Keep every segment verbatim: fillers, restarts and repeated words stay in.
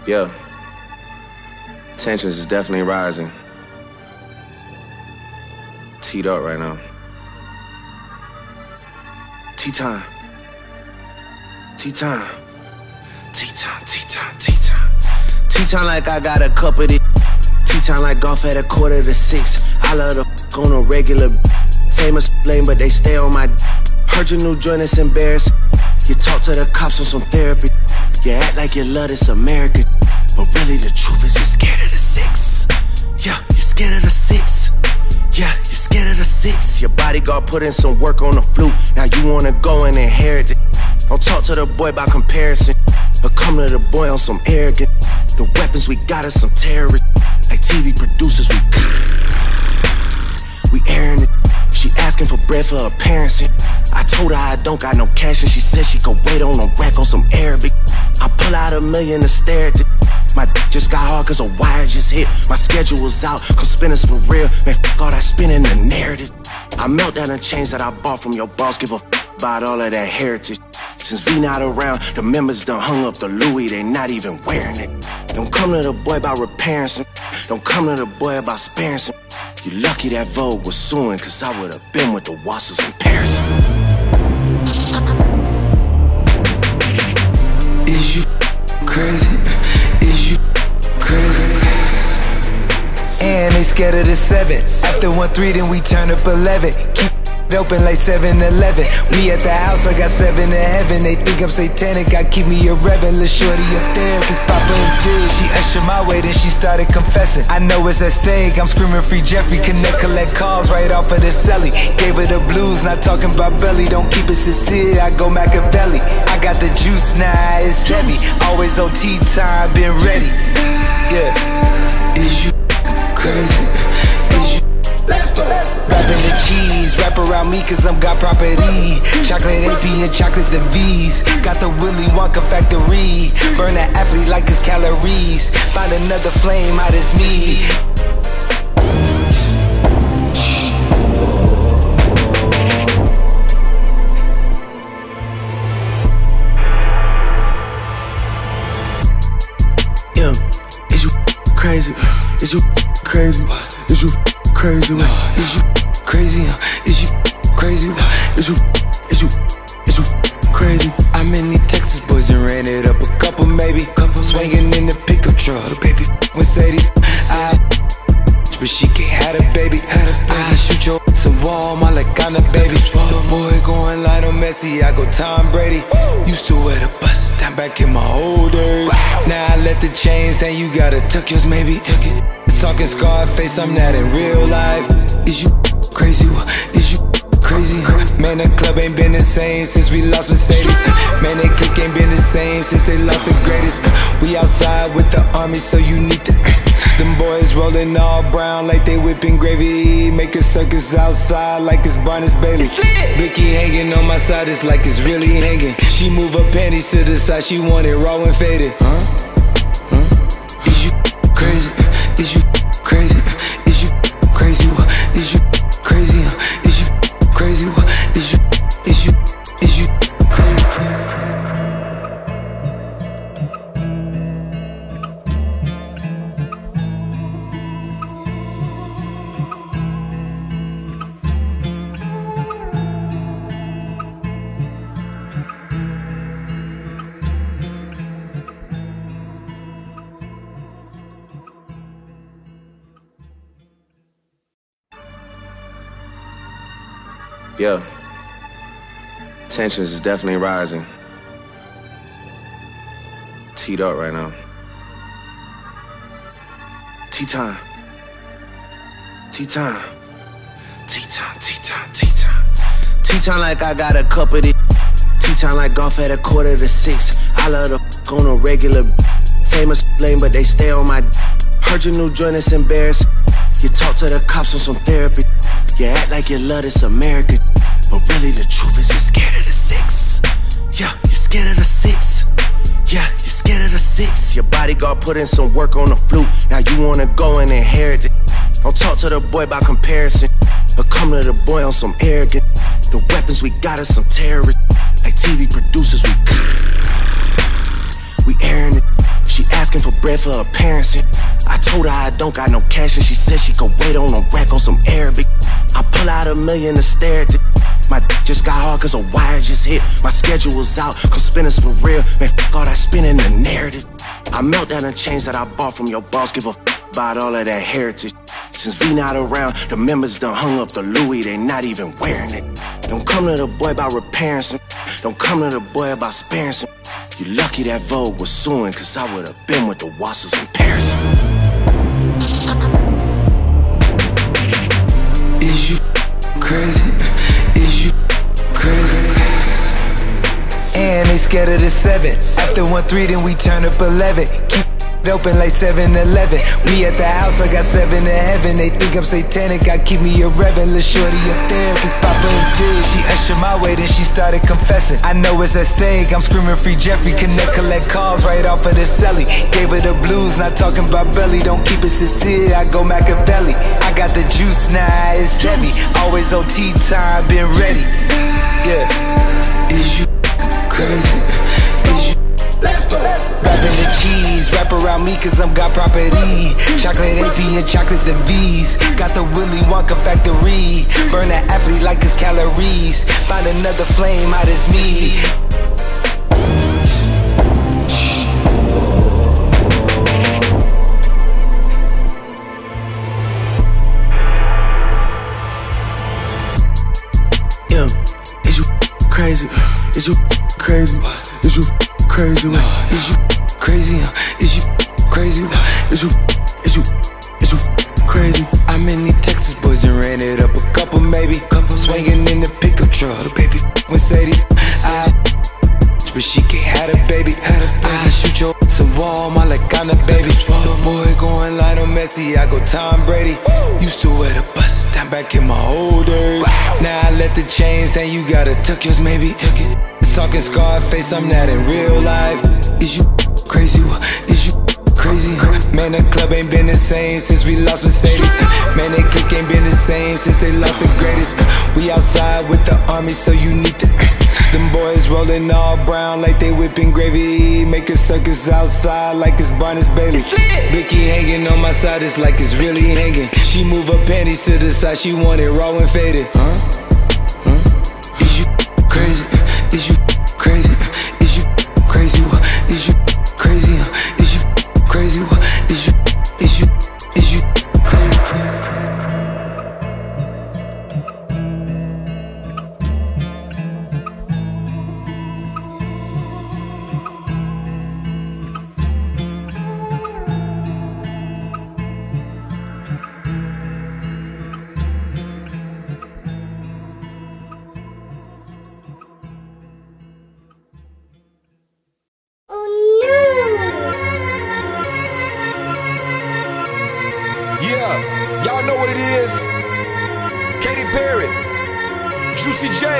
Yeah. Tensions is definitely rising. Teed up right now. Teatime. Teatime. Teatime, Teatime, Teatime. Teatime like I got a cup of this. Teatime like golf at a quarter to six. I love the f on a regular. Famous lame, but they stay on my. Heard your new joint, it's embarrassing. You talk to the cops on some therapy. You act like you love this American, but really the truth is you're scared of the six. Yeah, you're scared of the six. Yeah, you're scared of the six. Your bodyguard put in some work on the fluke. Now you wanna go and inherit it. Don't talk to the boy about comparison, but come to the boy on some arrogant. The weapons we got is some terrorists. Like T V producers, we We airing it. She asking for bread for her parents. I told her I don't got no cash, and she said she could wait on a rack on some Arabic. I pull out a million to stare at it. My d just got hard cause a wire just hit. My schedule was out, come spinners for real. Man, f all that spinning the narrative. I melt down the chains that I bought from your boss. Give a f about all of that heritage. Since V not around, the members done hung up the Louis, they not even wearing it. Don't come to the boy about repairing some. Don't come to the boy about sparing some. You lucky that Vogue was suing, cause I would've been with the Wassers in Paris. Is you crazy? Is you crazy? And they scared of the seven. After one three, then we turn up eleven. Keep open like seven eleven. Me at the house, I got seven in heaven. They think I'm satanic, I keep me a reverend. Lil' shorty a therapist, Papa is dead. She ushered my way, then she started confessing. I know it's at stake, I'm screaming free Jeffrey. Connect, collect calls right off of the celly. Gave her the blues, not talking about belly. Don't keep it sincere, I go Machiavelli. I got the juice now, it's heavy. Always on Teatime, been ready. Yeah. Is you crazy? Is you Let's go. Rapping the cheese, wrap around me cause I'm got property. Chocolate A P and chocolate the V's. Got the Willy Wonka factory. Burn that athlete like it's calories. Find another flame, out as me. Yeah, is you crazy? Is you crazy? Is you crazy? Is you crazy? Is you crazy? Is you, is you, is you crazy? I met these Texas boys and ran it up a couple maybe. Couple swinging in the pickup truck, baby. Mercedes, I but she can't have a baby. I shoot your some wall, my like on a baby. The boy going Lionel Messi, I go Tom Brady. Used to wear the bus down back in my old days. Now I let the chains hang, you gotta tuck yours, maybe. Tuck it. Talking Scarface, I'm not in real life. Is you crazy? Is you crazy? Man, the club ain't been the same since we lost Mercedes. Man, they clique ain't been the same since they lost the greatest. We outside with the army, so you need to. Them boys rolling all brown like they whipping gravy. Make a circus outside like it's Barnes Bailey. Blicky hanging on my side, it's like it's really hanging. She move her panties to the side, she want it raw and faded. Huh? Huh? Is you crazy? Is you crazy? Is you crazy? Is you crazy? Is you crazy? Is you, is you, is you crazy? Yeah. Tensions is definitely rising. Teed up right now. Teatime. Teatime. Teatime, Teatime, Teatime. Teatime like I got a cup of this. Teatime like golf at a quarter to six. I love the f on a regular. Famous lame, but they stay on my. Heard your new joint, it's embarrassing. You talk to the cops on some therapy. You act like you love this American, but really the truth is you're scared of the six. Yeah, you're scared of the six. Yeah, you're scared of the six. Your bodyguard put in some work on the fluke. Now you wanna go and inherit it. Don't talk to the boy about comparison, but come to the boy on some arrogant. The weapons we got is some terrorists. Like T V producers, we We airing it. She asking for bread. bread for her parents. I told her I don't got no cash and she said she could wait on a rack on some Arabic. I pull out a million to stare at the my dick just got hard cause a wire just hit. My schedule was out, come spinners for real. Man, fuck all that spinning the narrative. I melt down the chains that I bought from your boss. Give a f about all of that heritage. Since V not around, the members done hung up the Louis. They not even wearing it. Don't come to the boy about repairing some. Don't come to the boy about sparing some. You lucky that Vogue was suing, cause I would've been with the Wassers in Paris. Is you crazy? Is you crazy? And they scared of the seven. After one three, then we turn up eleven. Keep it open like seven eleven. We at the house, I got seven to heaven. They think I'm satanic, I keep me a rebel. Lil' shorty a therapist, Papa is dead. She ushered my way, then she started confessing. I know it's at stake, I'm screaming free Jeffrey. Connect, collect calls right off of the celly. Gave her the blues, not talking about belly. Don't keep it sincere, I go Machiavelli. I got the juice now, it's heavy. Always on Teatime, been ready. Yeah. Is you crazy? Is you? Let's go. Rapping the cheese, wrap around me cause I'm got property. Chocolate A P and chocolate the V's. Got the Willy Wonka factory. Burn that athlete like his calories. Find another flame out as me. Yeah, is you crazy? Is you crazy? Is you crazy? Is you crazy? Is you crazy? Is you, is you, is you crazy? I'm in these Texas boys and ran it up a couple maybe. Couple swinging in the pickup truck. Baby, Mercedes. I but she can't have a baby. I shoot your some wall, my like on a baby. The boy going Lionel Messi, I go Tom Brady. Used to wear the bus down back in my old days. Now I let the chains hang, you gotta tuck yours maybe. Tuck it. It's talking Scarface, I'm not in real life. Is you crazy? Is you crazy? Man, the club ain't been the same since we lost Mercedes. Man, they clique ain't been the same since they lost the greatest. We outside with the army, so you need to. Them boys rolling all brown like they whipping gravy. Make a circus outside like it's Barnes Bailey. Blicky hanging on my side, it's like it's really hanging. She move her panties to the side, she want it raw and faded. Huh? Huh? Is you crazy? Is you crazy? Is you crazy? Is you crazy? Is you crazy? Is you, is you, is you crazy? Yeah, y'all know what it is. Katy Perry, Juicy J.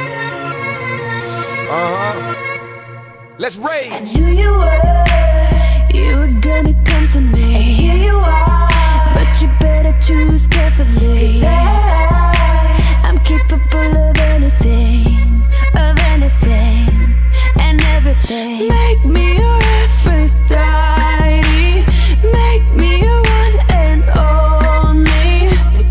Uh-huh. Let's rage. I knew you were, you were gonna come to me. And here you are, but you better choose carefully. Cause I, I'm capable of anything, of anything, and everything. Make me your Aphrodite, make me your one and only.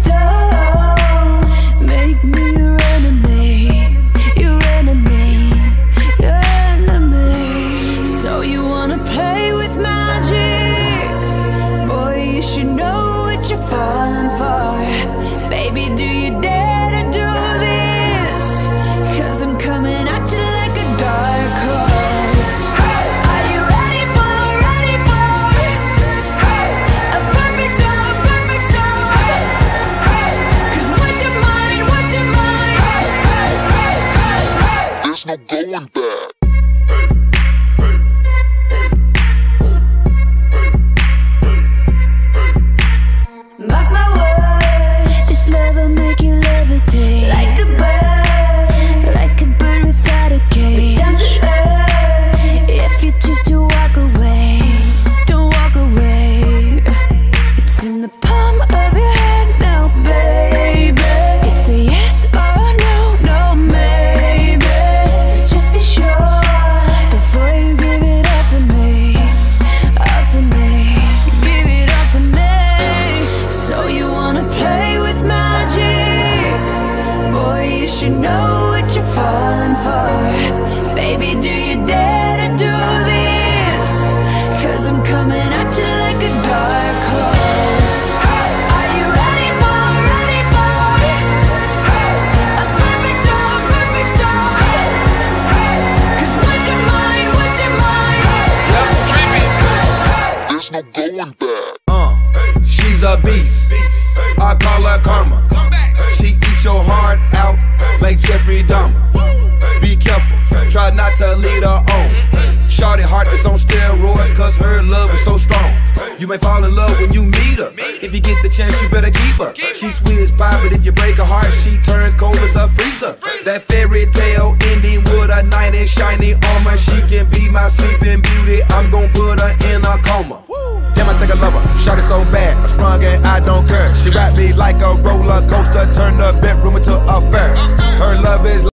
Don't make me your enemy, your enemy, your enemy. So you wanna play with magic? Boy, you should know what you're falling for. Baby, do you dare to do this? Cause I'm coming at you like a dark horse. a beast. I call her karma. She eats your heart out like Jeffrey Dahmer. Be careful, try not to lead her on. Shorty heart is on steroids, cause her love is so strong. You may fall in love when you meet her. If you get the chance, you better keep her. She's sweet as pie, but if you break her heart, she turns cold as a freezer. That fairy tale ending with a knight in shiny armor. She can be my sleeping beauty, I'm gon' put her in a coma. Damn, I think I love her, shot it so bad, I sprung and I don't care. She wrapped me like a roller coaster, turned the bedroom into a fair. Her love is